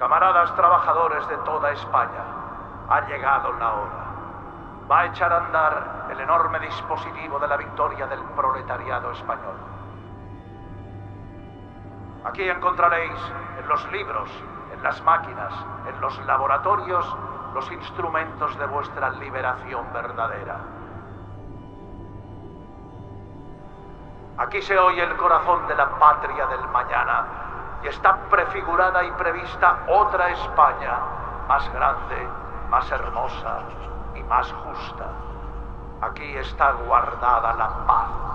Camaradas trabajadores de toda España, ha llegado la hora. Va a echar a andar el enorme dispositivo de la victoria del proletariado español. Aquí encontraréis, en los libros, en las máquinas, en los laboratorios, los instrumentos de vuestra liberación verdadera. Aquí se oye el corazón de la patria del mañana y está prefigurada y prevista otra España, más grande, más hermosa y más justa. Aquí está guardada la paz.